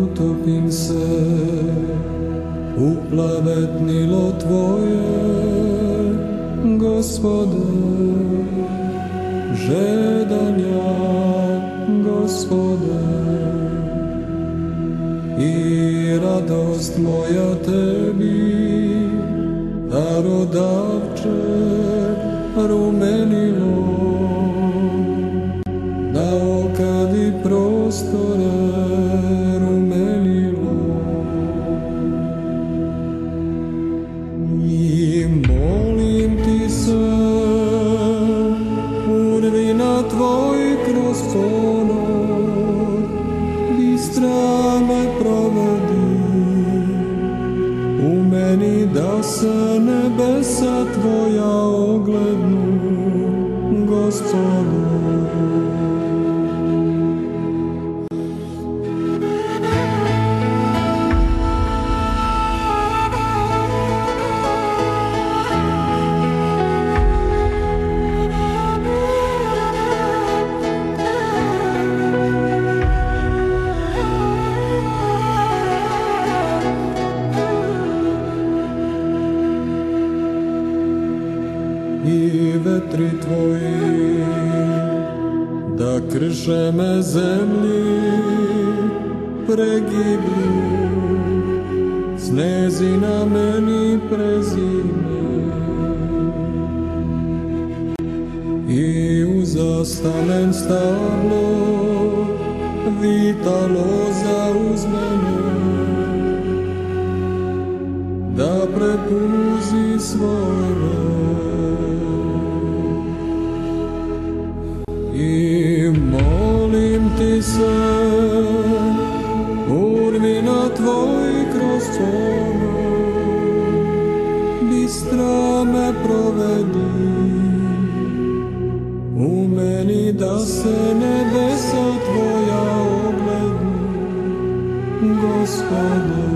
utopim se u plavetnilo Tvoje, Gospode. Žedan ja, Gospode, i radost moja Tebi, darodavče rumenilo, na okadi prostore rumenilo. I molim Ti se, urvina Tvoj kroz ponor, bistra me provedi, u meni da se nebesa Tvoja oglednu, Gospode. I vetri Tvoji da krše me zemlji pregiblu, snezi na meni prezime, i uzastanem stablo vita loza uz mene, da prepuzi svoj red. I molim Ti se, urvina Tvoj kroz ponor, bistra me provedi, u meni da se nebesa Tvoja oglednu, Gospode.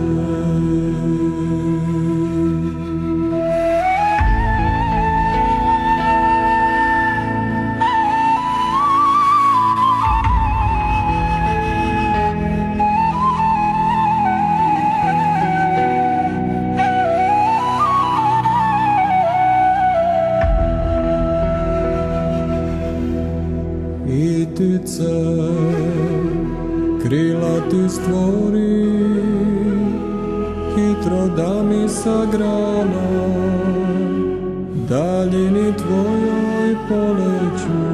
I ptice krila Ti stvori, hitro da mi sagrana, daljini Tvojoj poleću,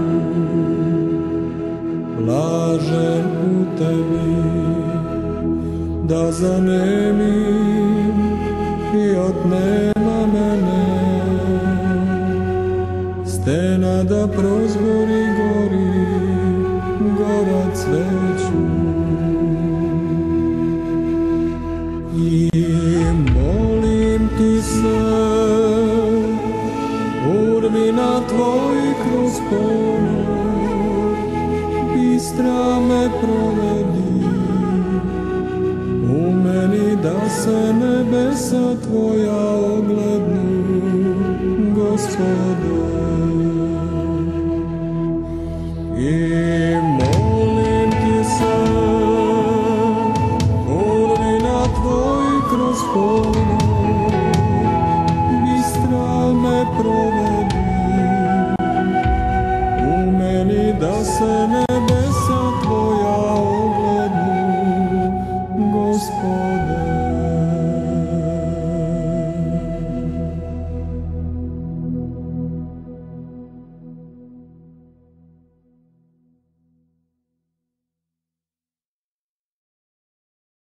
lažem u Tebi, da zanemim i otnema mene, stena da prozbori gori, gora cveću. I molim Ti se, urvina Tvoj kroz ponor, bistra me provedi, u meni da se nebesa Tvoja oglednu, Gospode. I molim Ti se, urvina Tvoj kroz ponor, bistra me provedi, u meni da se